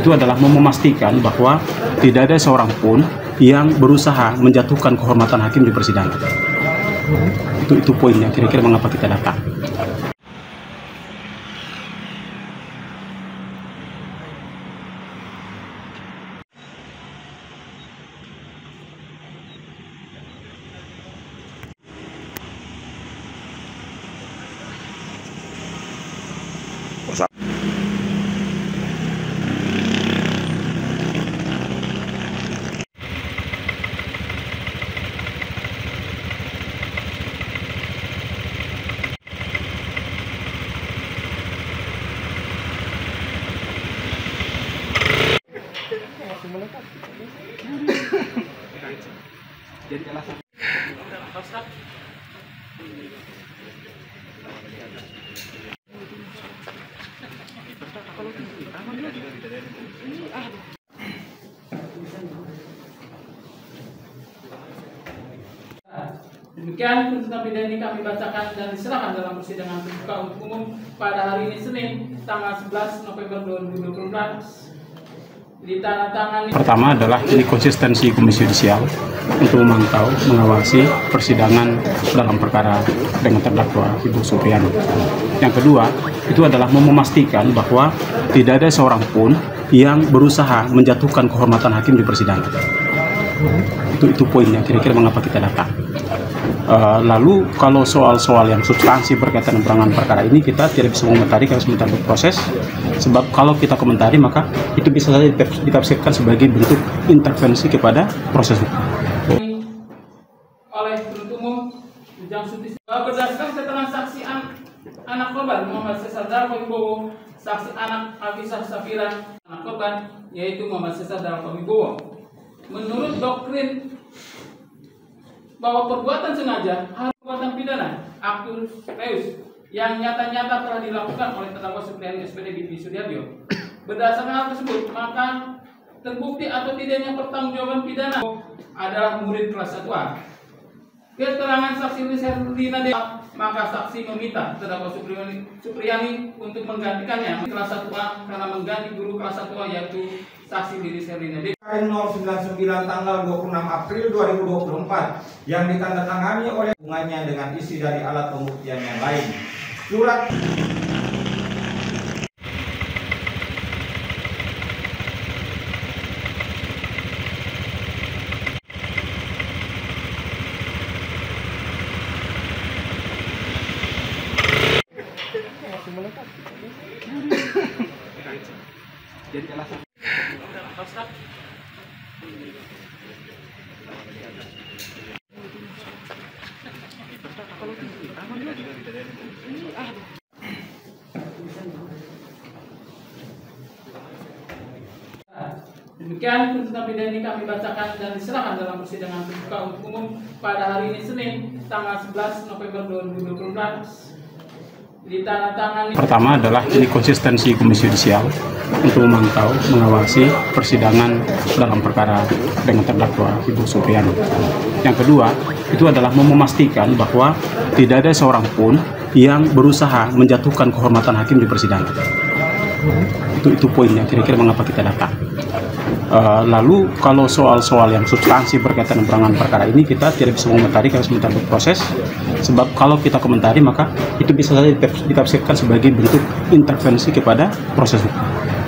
itu adalah memastikan bahwa tidak ada seorang pun yang berusaha menjatuhkan kehormatan hakim di persidangan. Itu poinnya, kira-kira mengapa kita datang. Jadi alasan demikian tuntutan pidana ini kami bacakan dan diserahkan dalam persidangan terbuka untuk umum pada hari ini Senin tanggal 11 November 2024. Ditandatangani. Pertama adalah ini konsistensi Komisi Yudisial untuk memantau, mengawasi persidangan dalam perkara dengan terdakwa Ibu Supriyani. Yang kedua, itu adalah memastikan bahwa tidak ada seorang pun yang berusaha menjatuhkan kehormatan hakim di persidangan. Itu poinnya, kira-kira mengapa kita datang. Lalu kalau soal-soal yang substansi berkaitan dengan perkara ini kita tidak bisa mengomentari karena sebentar berproses, sebab kalau kita komentari maka itu bisa saja ditafsirkan sebagai bentuk intervensi kepada proses hukum. Oleh penuntut umum berdasarkan keterangan saksi anak korban Muhammad Cesar Darko Wibowo, saksi anak Afisah Safira anak korban yaitu Muhammad Cesar Darko Wibowo, menurut doktrin bahwa perbuatan sengaja harus perbuatan pidana actus reus yang nyata-nyata telah dilakukan oleh terdakwa Supriyani SPD Bibi Sudiarjo. Berdasarkan hal tersebut, maka terbukti atau tidaknya pertanggungjawaban pidana adalah murid kelas 1A. Keterangan saksi Herlina D, maka saksi meminta terdakwa Supriyani untuk menggantikannya kelas 1A karena mengganti guru kelas 1A yaitu saksi Herlina D. 099 tanggal 26 April 2024 yang ditandatangani oleh hubungannya dengan isi dari alat pembuktian yang lain. Surat Jadi alasan demikian tuntutan pidana ini kami bacakan dan diserahkan dalam persidangan terbuka untuk umum pada hari ini Senin tanggal 11 November 2024. Ditandatangani. Pertama adalah ini konsistensi Komisi Yudisial untuk memantau, mengawasi persidangan dalam perkara dengan terdakwa Ibu Supriyani. Yang kedua, itu adalah memastikan bahwa tidak ada seorang pun yang berusaha menjatuhkan kehormatan hakim di persidangan. Itu poinnya, kira-kira mengapa kita datang. Lalu kalau soal-soal yang substansi berkaitan dengan perkara ini kita tidak bisa mengomentari karena sebentar berproses, sebab kalau kita komentari maka itu bisa saja ditafsirkan sebagai bentuk intervensi kepada proses hukum.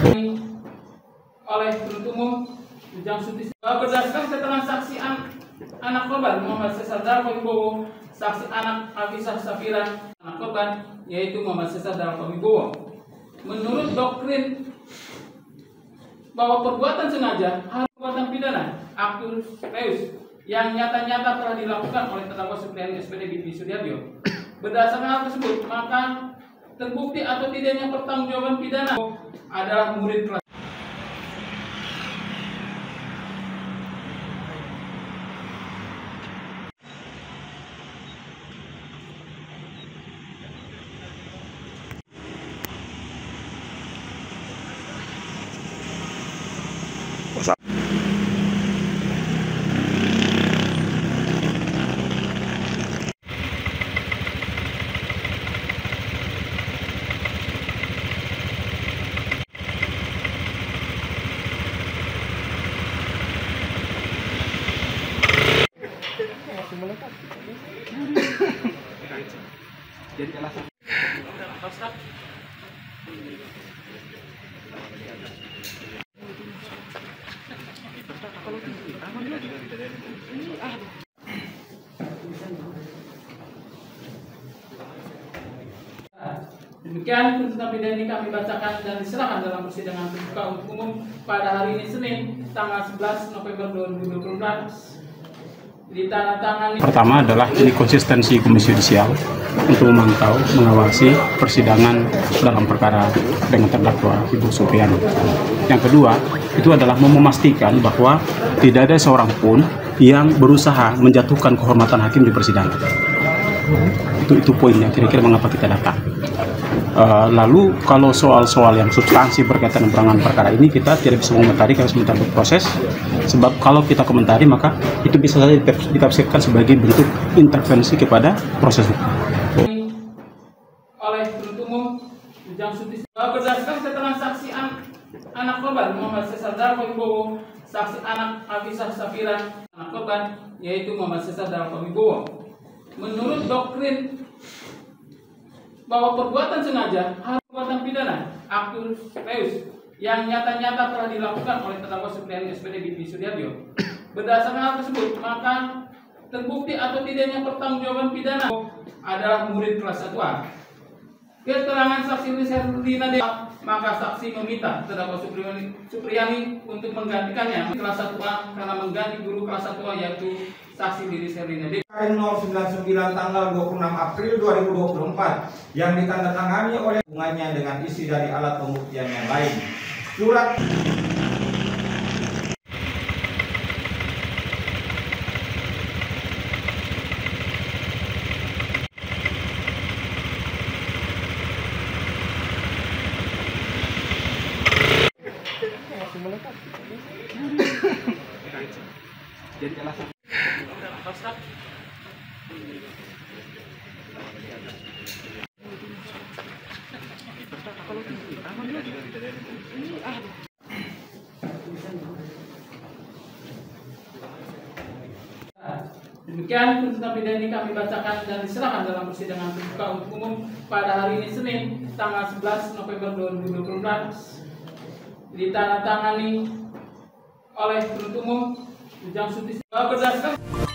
Oleh penuntut umum berdasarkan keterangan saksi anak korban Muhammad Cesar Darko Wibowo, saksi anak Afisah Safira anak korban yaitu Muhammad Cesar Darko Wibowo, menurut doktrin bahwa perbuatan sengaja harus perbuatan pidana actus reus yang nyata-nyata telah dilakukan oleh terdakwa Supriyani SPD Bibi Sudiarjo. Berdasarkan hal tersebut, maka terbukti atau tidaknya pertanggungjawaban pidana adalah murid kelas. Jadi alasan demikian tuntutan pidana ini kami bacakan dan diserahkan dalam persidangan terbuka untuk umum pada hari ini Senin tanggal 11 November 2024. Ditandatangani. Pertama adalah ini konsistensi Komisi Yudisial untuk memantau, mengawasi persidangan dalam perkara dengan terdakwa Ibu Supriani. Yang kedua, itu adalah memastikan bahwa tidak ada seorang pun yang berusaha menjatuhkan kehormatan hakim di persidangan. Itu poinnya, kira-kira mengapa kita datang. Lalu kalau soal-soal yang substansi berkaitan dengan penanganan perkara ini kita tidak bisa mengomentari karena sebentar berproses, sebab kalau kita komentari maka itu bisa saja ditafsirkan sebagai bentuk intervensi kepada proses hukum. Oleh penuntut umum berdasarkan keterangan saksi anak korban Muhammad Cesar Darko Wibowo, saksi anak Afisah Safira anak korban yaitu Muhammad Cesar Darko Wibowo, menurut doktrin bahwa perbuatan sengaja harus perbuatan pidana actus reus yang nyata-nyata telah dilakukan oleh terdakwa Supriani SPD Binti Sudiarjo. Berdasarkan hal tersebut, maka terbukti atau tidaknya pertanggungjawaban pidana adalah murid kelas 1A. Keterangan saksi Lina maka saksi meminta terdakwa Supriani untuk menggantikannya kelas 1A karena mengganti guru kelas 1A yaitu saksi Lili Serlina D. 099 tanggal 26 April 2024 yang ditandatangani oleh hubungannya dengan isi dari alat pembuktian yang lain. Surat Jadi alasan demikian tuntutan pidana ini kami bacakan dan diserahkan dalam persidangan terbuka untuk umum pada hari ini Senin tanggal 11 November 2024. Ditandatangani oleh penuntut umum berdasarkan